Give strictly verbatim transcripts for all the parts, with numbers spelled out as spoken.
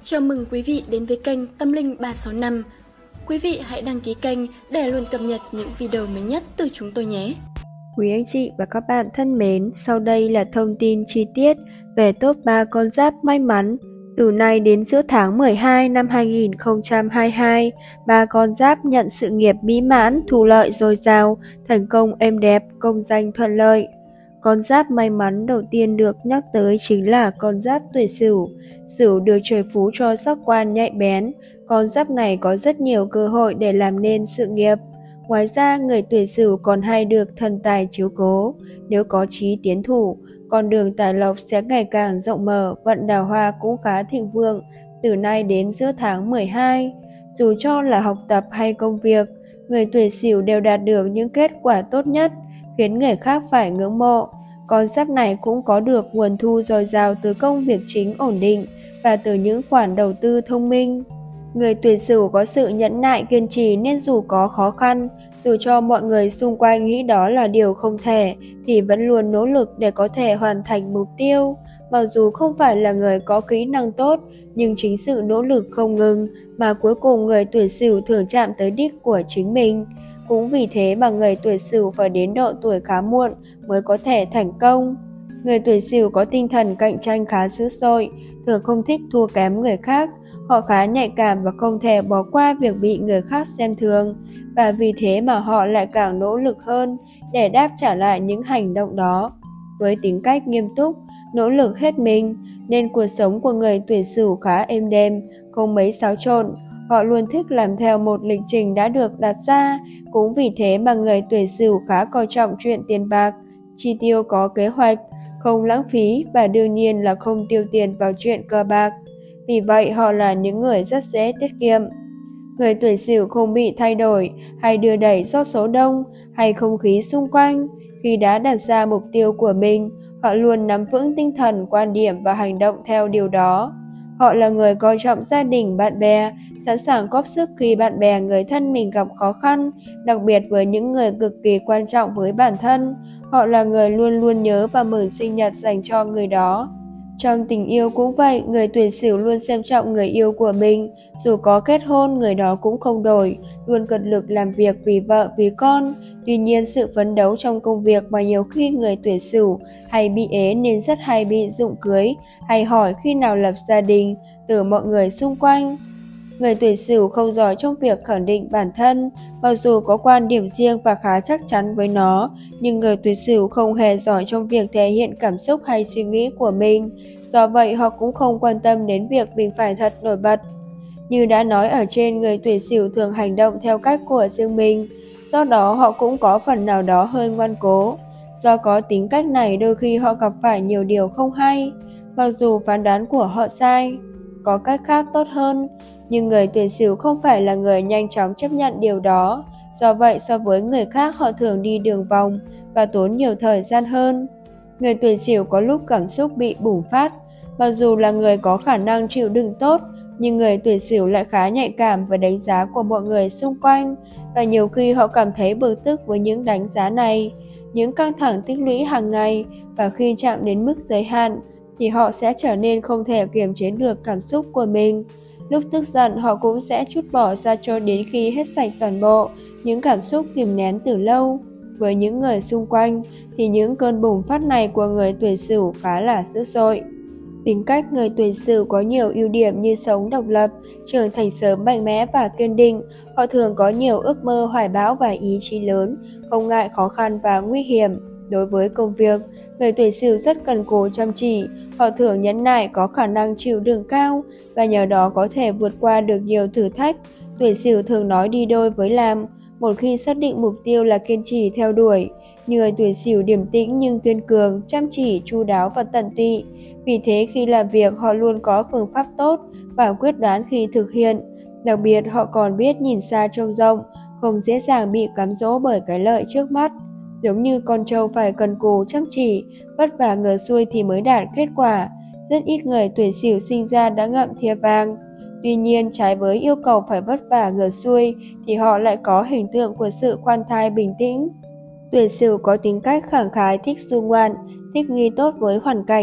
Chào mừng quý vị đến với kênh Tâm Linh ba sáu năm. Quý vị hãy đăng ký kênh để luôn cập nhật những video mới nhất từ chúng tôi nhé. Quý anh chị và các bạn thân mến, sau đây là thông tin chi tiết về top ba con giáp may mắn. Từ nay đến giữa tháng mười hai năm hai nghìn không trăm hai mươi hai, ba con giáp nhận sự nghiệp mỹ mãn, thu lợi dồi dào, thành công êm đẹp, công danh thuận lợi. Con giáp may mắn đầu tiên được nhắc tới chính là con giáp Tuổi Sửu. Sửu được trời phú cho sắc quan nhạy bén, con giáp này có rất nhiều cơ hội để làm nên sự nghiệp. Ngoài ra, người Tuổi Sửu còn hay được thần tài chiếu cố. Nếu có chí tiến thủ, con đường tài lộc sẽ ngày càng rộng mở, vận đào hoa cũng khá thịnh vượng từ nay đến giữa tháng mười hai. Dù cho là học tập hay công việc, người Tuổi Sửu đều đạt được những kết quả tốt nhất, khiến người khác phải ngưỡng mộ. Con giáp này cũng có được nguồn thu dồi dào từ công việc chính ổn định và từ những khoản đầu tư thông minh. Người Tuổi Sửu có sự nhẫn nại kiên trì nên dù có khó khăn, dù cho mọi người xung quanh nghĩ đó là điều không thể, thì vẫn luôn nỗ lực để có thể hoàn thành mục tiêu. Mặc dù không phải là người có kỹ năng tốt, nhưng chính sự nỗ lực không ngừng mà cuối cùng người Tuổi Sửu thường chạm tới đích của chính mình. Cũng vì thế mà người Tuổi Sửu phải đến độ tuổi khá muộn mới có thể thành công. Người Tuổi Sửu có tinh thần cạnh tranh khá dữ dội, thường không thích thua kém người khác. Họ khá nhạy cảm và không thể bỏ qua việc bị người khác xem thường, và vì thế mà họ lại càng nỗ lực hơn để đáp trả lại những hành động đó. Với tính cách nghiêm túc, nỗ lực hết mình, nên cuộc sống của người Tuổi Sửu khá êm đềm, không mấy xáo trộn. Họ luôn thích làm theo một lịch trình đã được đặt ra, cũng vì thế mà người Tuổi Sửu khá coi trọng chuyện tiền bạc, chi tiêu có kế hoạch, không lãng phí và đương nhiên là không tiêu tiền vào chuyện cờ bạc. Vì vậy họ là những người rất dễ tiết kiệm. Người Tuổi Sửu không bị thay đổi hay đưa đẩy do số đông hay không khí xung quanh. Khi đã đặt ra mục tiêu của mình, họ luôn nắm vững tinh thần, quan điểm và hành động theo điều đó. Họ là người coi trọng gia đình, bạn bè, sẵn sàng góp sức khi bạn bè, người thân mình gặp khó khăn, đặc biệt với những người cực kỳ quan trọng với bản thân. Họ là người luôn luôn nhớ và mừng sinh nhật dành cho người đó. Trong tình yêu cũng vậy, người Tuổi Sửu luôn xem trọng người yêu của mình, dù có kết hôn người đó cũng không đổi, luôn cật lực làm việc vì vợ, vì con. Tuy nhiên sự phấn đấu trong công việc mà nhiều khi người Tuổi Sửu hay bị ế nên rất hay bị rụng cưới, hay hỏi khi nào lập gia đình từ mọi người xung quanh. Người Tuổi Sửu không giỏi trong việc khẳng định bản thân, mặc dù có quan điểm riêng và khá chắc chắn với nó, nhưng người Tuổi Sửu không hề giỏi trong việc thể hiện cảm xúc hay suy nghĩ của mình. Do vậy họ cũng không quan tâm đến việc mình phải thật nổi bật. Như đã nói ở trên, người Tuổi Sửu thường hành động theo cách của riêng mình, do đó họ cũng có phần nào đó hơi ngoan cố. Do có tính cách này, đôi khi họ gặp phải nhiều điều không hay, mặc dù phán đoán của họ sai, có cách khác tốt hơn. Nhưng người Tuổi Sửu không phải là người nhanh chóng chấp nhận điều đó, do vậy so với người khác họ thường đi đường vòng và tốn nhiều thời gian hơn. Người Tuổi Sửu có lúc cảm xúc bị bùng phát, mặc dù là người có khả năng chịu đựng tốt, nhưng người Tuổi Sửu lại khá nhạy cảm với đánh giá của mọi người xung quanh, và nhiều khi họ cảm thấy bực tức với những đánh giá này, những căng thẳng tích lũy hàng ngày, và khi chạm đến mức giới hạn thì họ sẽ trở nên không thể kiềm chế được cảm xúc của mình. Lúc tức giận họ cũng sẽ trút bỏ ra cho đến khi hết sạch toàn bộ những cảm xúc kìm nén từ lâu. Với những người xung quanh thì những cơn bùng phát này của người Tuổi Sửu khá là dữ dội. Tính cách người Tuổi Sửu có nhiều ưu điểm như sống độc lập, trưởng thành sớm, mạnh mẽ và kiên định. Họ thường có nhiều ước mơ, hoài bão và ý chí lớn, không ngại khó khăn và nguy hiểm. Đối với công việc, người Tuổi Sửu rất cần cù chăm chỉ. Họ thường nhẫn nại, có khả năng chịu đựng cao và nhờ đó có thể vượt qua được nhiều thử thách. Tuổi Sửu thường nói đi đôi với làm. Một khi xác định mục tiêu là kiên trì theo đuổi. Người Tuổi Sửu điềm tĩnh nhưng kiên cường, chăm chỉ, chu đáo và tận tụy. Vì thế khi làm việc họ luôn có phương pháp tốt và quyết đoán khi thực hiện. Đặc biệt họ còn biết nhìn xa trông rộng, không dễ dàng bị cám dỗ bởi cái lợi trước mắt. Giống như con trâu phải cần cù chăm chỉ, vất vả ngược xuôi thì mới đạt kết quả. Rất ít người Tuổi Sửu sinh ra đã ngậm thìa vàng. Tuy nhiên, trái với yêu cầu phải vất vả ngược xuôi thì họ lại có hình tượng của sự khoan thai bình tĩnh. Tuổi Sửu có tính cách khẳng khái, thích du ngoạn, thích nghi tốt với hoàn cảnh,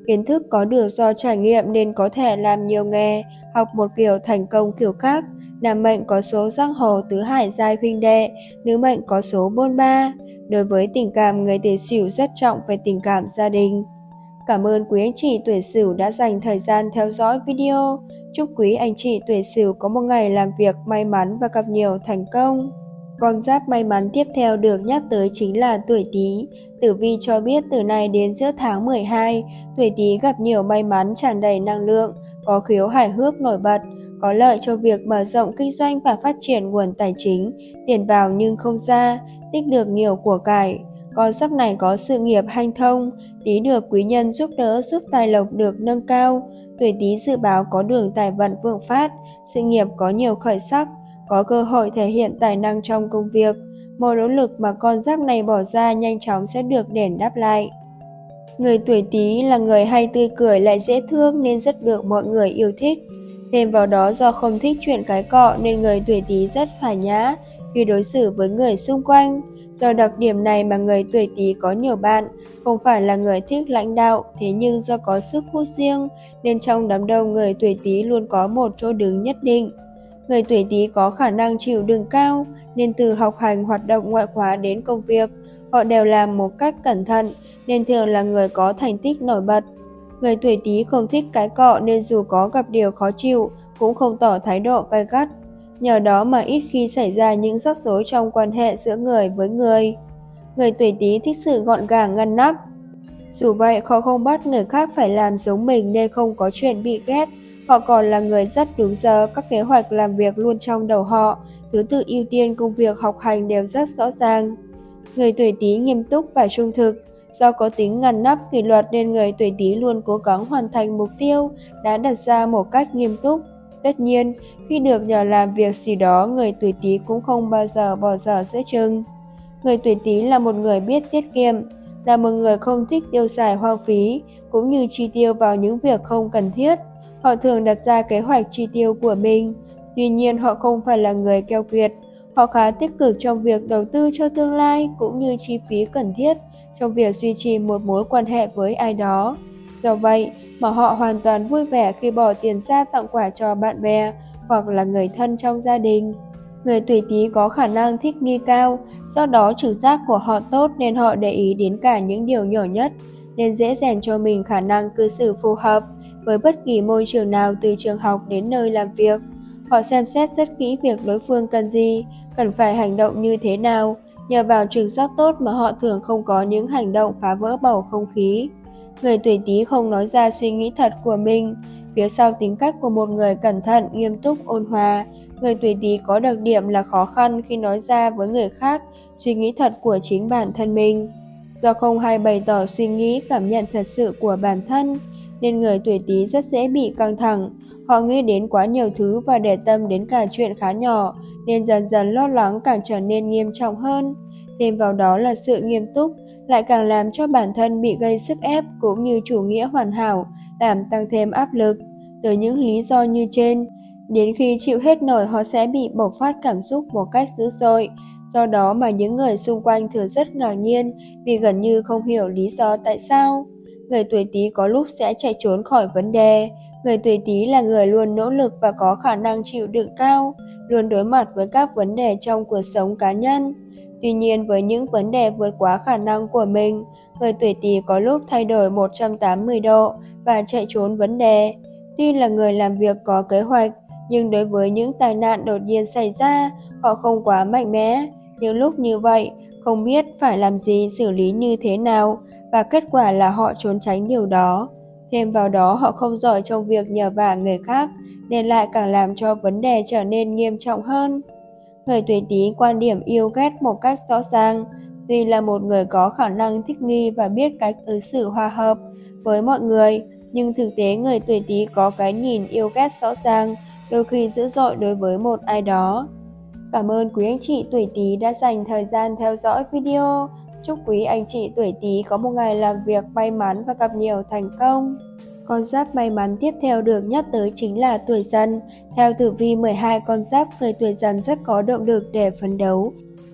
Kiến thức có được do trải nghiệm nên có thể làm nhiều nghề, học một kiểu thành công kiểu khác. Nam mệnh có số giang hồ tứ hải giai huynh đệ, nữ mệnh có số bôn ba. Đối với tình cảm, người Tuổi Sửu rất trọng về tình cảm gia đình. Cảm ơn quý anh chị Tuổi Sửu đã dành thời gian theo dõi video. Chúc quý anh chị Tuổi Sửu có một ngày làm việc may mắn và gặp nhiều thành công. Con giáp may mắn tiếp theo được nhắc tới chính là tuổi Tý. Tử vi cho biết từ nay đến giữa tháng mười hai, tuổi Tý gặp nhiều may mắn, tràn đầy năng lượng, có khiếu hài hước nổi bật, có lợi cho việc mở rộng kinh doanh và phát triển nguồn tài chính, tiền vào nhưng không ra, tích được nhiều của cải. Con giáp này có sự nghiệp hanh thông, Tý được quý nhân giúp đỡ, giúp tài lộc được nâng cao. Tuổi Tý dự báo có đường tài vận vượng phát, sự nghiệp có nhiều khởi sắc, có cơ hội thể hiện tài năng trong công việc. Mọi nỗ lực mà con giáp này bỏ ra nhanh chóng sẽ được đền đáp lại. Người tuổi Tý là người hay tươi cười lại dễ thương nên rất được mọi người yêu thích. Thêm vào đó, do không thích chuyện cái cọ nên người tuổi Tý rất hòa nhã khi đối xử với người xung quanh. Do đặc điểm này mà người tuổi Tý có nhiều bạn, không phải là người thích lãnh đạo, thế nhưng do có sức hút riêng nên trong đám đông người tuổi Tý luôn có một chỗ đứng nhất định. Người tuổi Tý có khả năng chịu đựng cao nên từ học hành, hoạt động ngoại khóa đến công việc, họ đều làm một cách cẩn thận nên thường là người có thành tích nổi bật. Người tuổi Tý không thích cái cọ nên dù có gặp điều khó chịu cũng không tỏ thái độ gay gắt. Nhờ đó mà ít khi xảy ra những rắc rối trong quan hệ giữa người với người. Người tuổi Tý thích sự gọn gàng ngăn nắp. Dù vậy, họ không bắt người khác phải làm giống mình nên không có chuyện bị ghét. Họ còn là người rất đúng giờ, các kế hoạch làm việc luôn trong đầu họ, thứ tự ưu tiên công việc học hành đều rất rõ ràng. Người tuổi Tý nghiêm túc và trung thực. Do có tính ngăn nắp kỷ luật nên người tuổi Tý luôn cố gắng hoàn thành mục tiêu đã đặt ra một cách nghiêm túc. Tất nhiên, khi được nhờ làm việc gì đó, người tuổi Tý cũng không bao giờ bỏ dở giữa chừng. Người tuổi Tý là một người biết tiết kiệm, là một người không thích tiêu xài hoang phí, cũng như chi tiêu vào những việc không cần thiết. Họ thường đặt ra kế hoạch chi tiêu của mình. Tuy nhiên, họ không phải là người keo kiệt. Họ khá tích cực trong việc đầu tư cho tương lai, cũng như chi phí cần thiết trong việc duy trì một mối quan hệ với ai đó. Do vậy mà họ hoàn toàn vui vẻ khi bỏ tiền ra tặng quà cho bạn bè hoặc là người thân trong gia đình. Người tuổi Tý có khả năng thích nghi cao, do đó trực giác của họ tốt nên họ để ý đến cả những điều nhỏ nhất, nên dễ rèn cho mình khả năng cư xử phù hợp với bất kỳ môi trường nào, từ trường học đến nơi làm việc. Họ xem xét rất kỹ việc đối phương cần gì, cần phải hành động như thế nào. Nhờ vào trực giác tốt mà họ thường không có những hành động phá vỡ bầu không khí. Người tuổi Tý không nói ra suy nghĩ thật của mình. Phía sau tính cách của một người cẩn thận, nghiêm túc, ôn hòa, người tuổi Tý có đặc điểm là khó khăn khi nói ra với người khác suy nghĩ thật của chính bản thân mình. Do không hay bày tỏ suy nghĩ, cảm nhận thật sự của bản thân, nên người tuổi Tý rất dễ bị căng thẳng. Họ nghĩ đến quá nhiều thứ và để tâm đến cả chuyện khá nhỏ, nên dần dần lo lắng càng trở nên nghiêm trọng hơn. Thêm vào đó là sự nghiêm túc lại càng làm cho bản thân bị gây sức ép, cũng như chủ nghĩa hoàn hảo làm tăng thêm áp lực. Từ những lý do như trên, đến khi chịu hết nổi họ sẽ bị bộc phát cảm xúc một cách dữ dội. Do đó mà những người xung quanh thường rất ngạc nhiên vì gần như không hiểu lý do tại sao. Người tuổi Tý có lúc sẽ chạy trốn khỏi vấn đề. Người tuổi Tý là người luôn nỗ lực và có khả năng chịu đựng cao, luôn đối mặt với các vấn đề trong cuộc sống cá nhân. Tuy nhiên, với những vấn đề vượt quá khả năng của mình, người tuổi Tý có lúc thay đổi một trăm tám mươi độ và chạy trốn vấn đề. Tuy là người làm việc có kế hoạch, nhưng đối với những tai nạn đột nhiên xảy ra, họ không quá mạnh mẽ. Những lúc như vậy, không biết phải làm gì, xử lý như thế nào, và kết quả là họ trốn tránh điều đó. Thêm vào đó, họ không giỏi trong việc nhờ vả người khác, nên lại càng làm cho vấn đề trở nên nghiêm trọng hơn. Người tuổi Tý quan điểm yêu ghét một cách rõ ràng. Tuy là một người có khả năng thích nghi và biết cách ứng xử hòa hợp với mọi người, nhưng thực tế người tuổi Tý có cái nhìn yêu ghét rõ ràng, đôi khi dữ dội đối với một ai đó. Cảm ơn quý anh chị tuổi Tý đã dành thời gian theo dõi video. Chúc quý anh chị tuổi Tý có một ngày làm việc may mắn và gặp nhiều thành công. Con giáp may mắn tiếp theo được nhắc tới chính là tuổi Dần. Theo tử vi mười hai con giáp, người tuổi Dần rất có động lực để phấn đấu.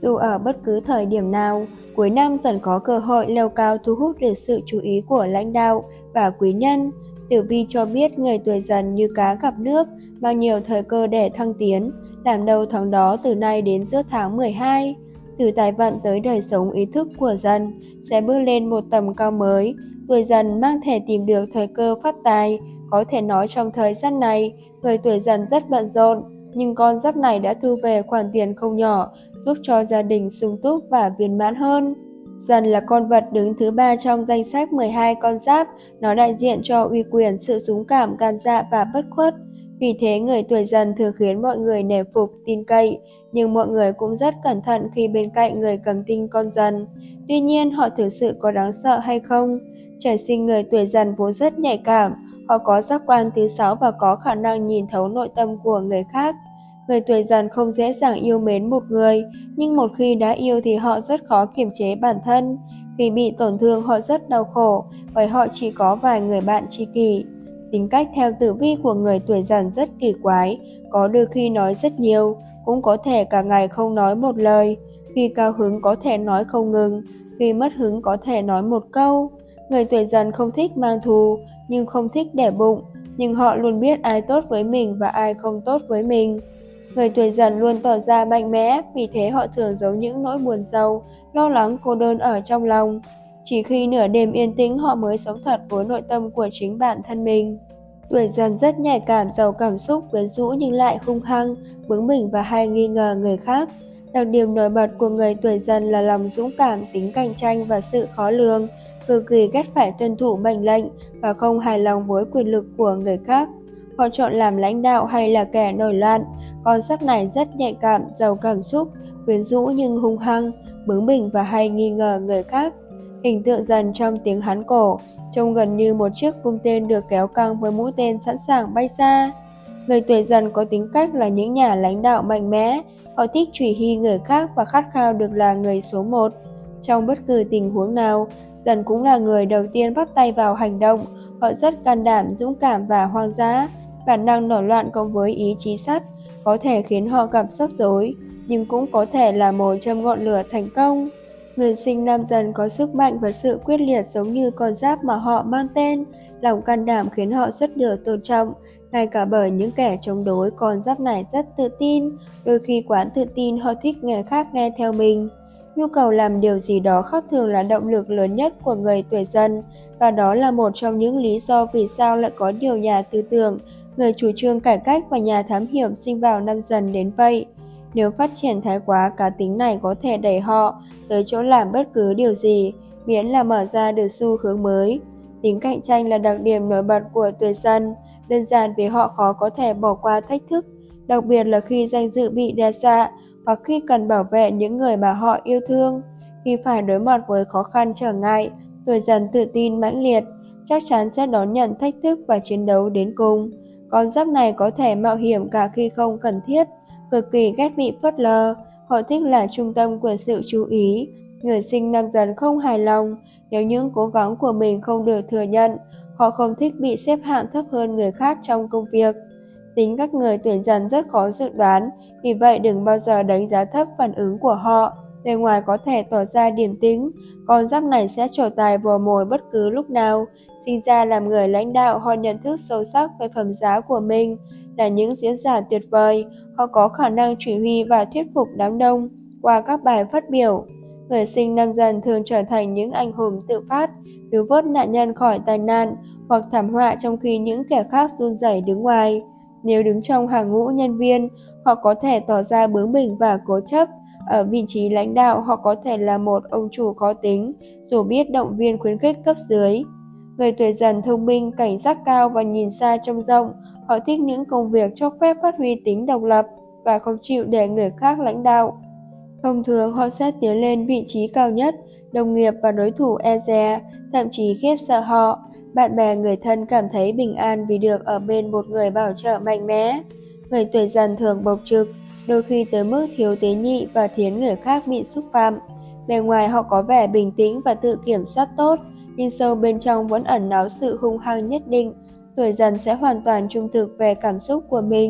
Dù ở bất cứ thời điểm nào, cuối năm dần có cơ hội leo cao thu hút được sự chú ý của lãnh đạo và quý nhân. Tử vi cho biết người tuổi Dần như cá gặp nước, mang nhiều thời cơ để thăng tiến, làm đâu thắng đó từ nay đến giữa tháng mười hai. Từ tài vận tới đời sống ý thức của Dần sẽ bước lên một tầm cao mới. Tuổi Dần mang thể tìm được thời cơ phát tài. Có thể nói trong thời gian này, người tuổi Dần rất bận rộn, nhưng con giáp này đã thu về khoản tiền không nhỏ, giúp cho gia đình sung túc và viên mãn hơn. Dần là con vật đứng thứ ba trong danh sách mười hai con giáp, nó đại diện cho uy quyền, sự dũng cảm, gan dạ và bất khuất. Vì thế người tuổi Dần thường khiến mọi người nể phục, tin cậy, nhưng mọi người cũng rất cẩn thận khi bên cạnh người cầm tinh con Dần. Tuy nhiên họ thực sự có đáng sợ hay không? Trời sinh người tuổi Dần vốn rất nhạy cảm, họ có giác quan thứ sáu và có khả năng nhìn thấu nội tâm của người khác. Người tuổi Dần không dễ dàng yêu mến một người, nhưng một khi đã yêu thì họ rất khó kiềm chế bản thân. Khi bị tổn thương họ rất đau khổ, bởi họ chỉ có vài người bạn tri kỷ. Tính cách theo tử vi của người tuổi Dần rất kỳ quái, có đôi khi nói rất nhiều, cũng có thể cả ngày không nói một lời. Khi cao hứng có thể nói không ngừng, khi mất hứng có thể nói một câu. Người tuổi Dần không thích mang thù, nhưng không thích để bụng, nhưng họ luôn biết ai tốt với mình và ai không tốt với mình. Người tuổi Dần luôn tỏ ra mạnh mẽ, vì thế họ thường giấu những nỗi buồn rầu, lo lắng, cô đơn ở trong lòng. Chỉ khi nửa đêm yên tĩnh họ mới sống thật với nội tâm của chính bản thân mình. Tuổi Dần rất nhạy cảm, giàu cảm xúc, quyến rũ nhưng lại hung hăng, bướng bỉnh và hay nghi ngờ người khác. Đặc điểm nổi bật của người tuổi Dần là lòng dũng cảm, tính cạnh tranh và sự khó lường, cực kỳ ghét phải tuân thủ mệnh lệnh và không hài lòng với quyền lực của người khác. Họ chọn làm lãnh đạo hay là kẻ nổi loạn. Con giáp này rất nhạy cảm, giàu cảm xúc, quyến rũ nhưng hung hăng, bướng bỉnh và hay nghi ngờ người khác. Hình tượng Dần trong tiếng Hán cổ trông gần như một chiếc cung tên được kéo căng với mũi tên sẵn sàng bay xa. Người tuổi Dần có tính cách là những nhà lãnh đạo mạnh mẽ, họ thích truy hy người khác và khát khao được là người số một. Trong bất cứ tình huống nào, Dần cũng là người đầu tiên bắt tay vào hành động. Họ rất can đảm, dũng cảm và hoang dã. Bản năng nổi loạn cộng với ý chí sắt có thể khiến họ gặp rắc rối, nhưng cũng có thể là mồi châm ngọn lửa thành công. Người sinh năm Dần có sức mạnh và sự quyết liệt giống như con giáp mà họ mang tên. Lòng can đảm khiến họ rất được tôn trọng, ngay cả bởi những kẻ chống đối. Con giáp này rất tự tin, đôi khi quá tự tin họ thích người khác nghe theo mình. Nhu cầu làm điều gì đó khác thường là động lực lớn nhất của người tuổi Dần, và đó là một trong những lý do vì sao lại có nhiều nhà tư tưởng, người chủ trương cải cách và nhà thám hiểm sinh vào năm Dần đến vậy. Nếu phát triển thái quá, cá tính này có thể đẩy họ tới chỗ làm bất cứ điều gì, miễn là mở ra được xu hướng mới. Tính cạnh tranh là đặc điểm nổi bật của tuổi Dần, đơn giản vì họ khó có thể bỏ qua thách thức, đặc biệt là khi danh dự bị đe dọa hoặc khi cần bảo vệ những người mà họ yêu thương. Khi phải đối mặt với khó khăn trở ngại, tuổi Dần tự tin mãnh liệt, chắc chắn sẽ đón nhận thách thức và chiến đấu đến cùng. Con giáp này có thể mạo hiểm cả khi không cần thiết, cực kỳ ghét bị phớt lờ, họ thích là trung tâm của sự chú ý. Người sinh năm Dần không hài lòng nếu những cố gắng của mình không được thừa nhận, họ không thích bị xếp hạng thấp hơn người khác trong công việc. Tính các người tuổi Dần rất khó dự đoán, vì vậy đừng bao giờ đánh giá thấp phản ứng của họ. Bề ngoài có thể tỏ ra điềm tĩnh, con giáp này sẽ trổ tài vồ mồi bất cứ lúc nào. Sinh ra làm người lãnh đạo, họ nhận thức sâu sắc về phẩm giá của mình, là những diễn giả tuyệt vời. Họ có khả năng chỉ huy và thuyết phục đám đông qua các bài phát biểu. Người sinh năm Dần thường trở thành những anh hùng tự phát, cứu vớt nạn nhân khỏi tai nạn hoặc thảm họa, trong khi những kẻ khác run rẩy đứng ngoài. Nếu đứng trong hàng ngũ nhân viên, họ có thể tỏ ra bướng bỉnh và cố chấp. Ở vị trí lãnh đạo, họ có thể là một ông chủ khó tính, dù biết động viên khuyến khích cấp dưới. Người tuổi Dần thông minh, cảnh giác cao và nhìn xa trông rộng. Họ thích những công việc cho phép phát huy tính độc lập và không chịu để người khác lãnh đạo. Thông thường họ sẽ tiến lên vị trí cao nhất, đồng nghiệp và đối thủ e dè, thậm chí khiếp sợ họ. Bạn bè người thân cảm thấy bình an vì được ở bên một người bảo trợ mạnh mẽ. Người tuổi Dần thường bộc trực, đôi khi tới mức thiếu tế nhị và khiến người khác bị xúc phạm. Bề ngoài họ có vẻ bình tĩnh và tự kiểm soát tốt, nhưng sâu bên trong vẫn ẩn náu sự hung hăng nhất định. Tuổi Dần sẽ hoàn toàn trung thực về cảm xúc của mình,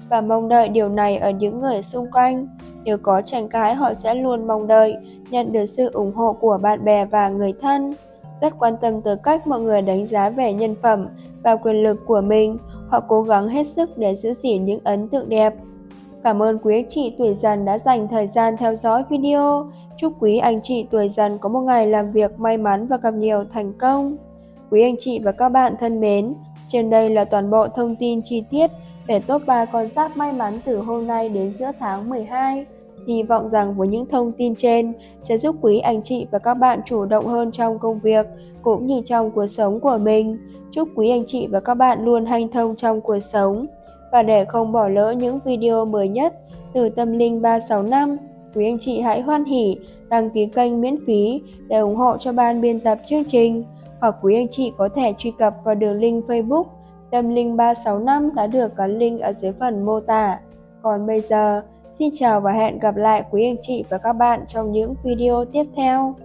và mong đợi điều này ở những người xung quanh. Nếu có tranh cãi, họ sẽ luôn mong đợi nhận được sự ủng hộ của bạn bè và người thân. Rất quan tâm tới cách mọi người đánh giá về nhân phẩm và quyền lực của mình, họ cố gắng hết sức để giữ gìn những ấn tượng đẹp. Cảm ơn quý anh chị tuổi Dần đã dành thời gian theo dõi video. Chúc quý anh chị tuổi Dần có một ngày làm việc may mắn và gặp nhiều thành công. Quý anh chị và các bạn thân mến, trên đây là toàn bộ thông tin chi tiết về top ba con giáp may mắn từ hôm nay đến giữa tháng mười hai. Hy vọng rằng với những thông tin trên sẽ giúp quý anh chị và các bạn chủ động hơn trong công việc cũng như trong cuộc sống của mình. Chúc quý anh chị và các bạn luôn hanh thông trong cuộc sống. Và để không bỏ lỡ những video mới nhất từ Tâm Linh ba sáu năm, quý anh chị hãy hoan hỉ đăng ký kênh miễn phí để ủng hộ cho ban biên tập chương trình. Hoặc quý anh chị có thể truy cập vào đường link Facebook Tâm Linh ba sáu năm đã được gắn link ở dưới phần mô tả. Còn bây giờ, xin chào và hẹn gặp lại quý anh chị và các bạn trong những video tiếp theo.